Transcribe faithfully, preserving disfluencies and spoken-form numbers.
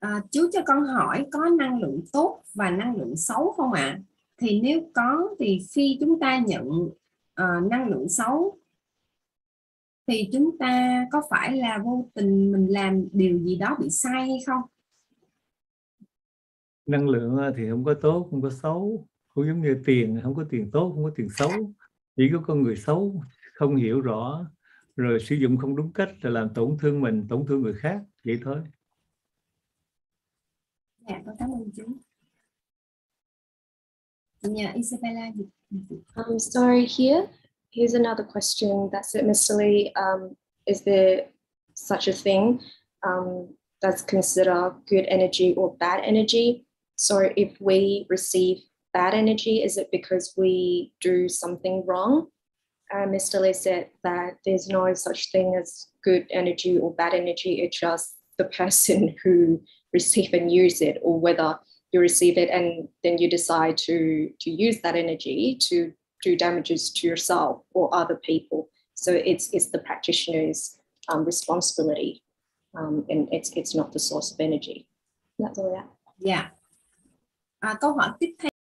À, chú cho con hỏi có năng lượng tốt và năng lượng xấu không ạ? À? Thì nếu có thì khi chúng ta nhận uh, năng lượng xấu thì chúng ta có phải là vô tình mình làm điều gì đó bị sai hay không? Năng lượng thì không có tốt, không có xấu. Cũng giống như tiền, không có tiền tốt, không có tiền xấu. Chỉ có con người xấu, không hiểu rõ, rồi sử dụng không đúng cách là làm tổn thương mình, tổn thương người khác. Vậy thôi. Dạ, con cảm ơn chú. Nhà Isabella. Um, so here, here's another question. That's it, Mister Lee. Um, is there such a thing um, that's considered good energy or bad energy? So if we receive bad energy, is it because we do something wrong? Uh, Mister Lee said that there's no such thing as good energy or bad energy. It's just the person who receive and use it, or whether you receive it and then you decide to to use that energy to do damages to yourself or other people. So it's it's the practitioner's um, responsibility, um, and it's it's not the source of energy. That's all that. Dạ. À, câu hỏi tiếp theo.